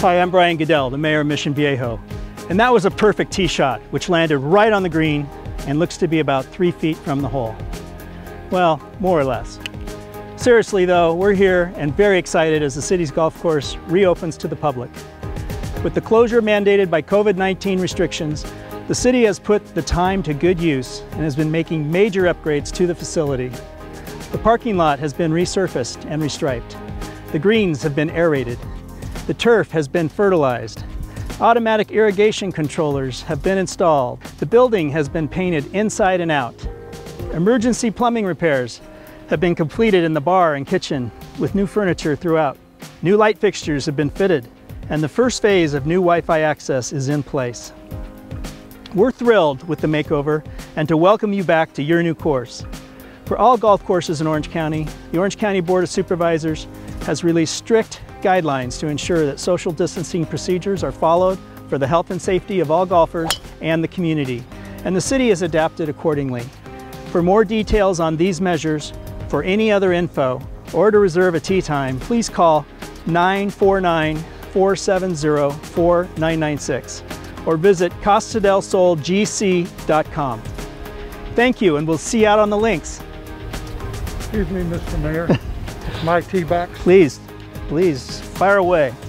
Hi, I'm Brian Goodell, the mayor of Mission Viejo. And that was a perfect tee shot, which landed right on the green and looks to be about 3 feet from the hole. Well, more or less. Seriously though, we're here and very excited as the city's golf course reopens to the public. With the closure mandated by COVID-19 restrictions, the city has put the time to good use and has been making major upgrades to the facility. The parking lot has been resurfaced and restriped. The greens have been aerated. The turf has been fertilized. Automatic irrigation controllers have been installed. The building has been painted inside and out. Emergency plumbing repairs have been completed in the bar and kitchen with new furniture throughout. New light fixtures have been fitted and the first phase of new Wi-Fi access is in place. We're thrilled with the makeover and to welcome you back to your new course. For all golf courses in Orange County, the Orange County Board of Supervisors has released strict guidelines to ensure that social distancing procedures are followed for the health and safety of all golfers and the community, and the city has adapted accordingly. For more details on these measures, for any other info, or to reserve a tee time, please call 949-470-4996 or visit CostaDelSolGC.com. Thank you, and we'll see you out on the links. Excuse me, Mr. Mayor. It's my tee box. Please, fire away.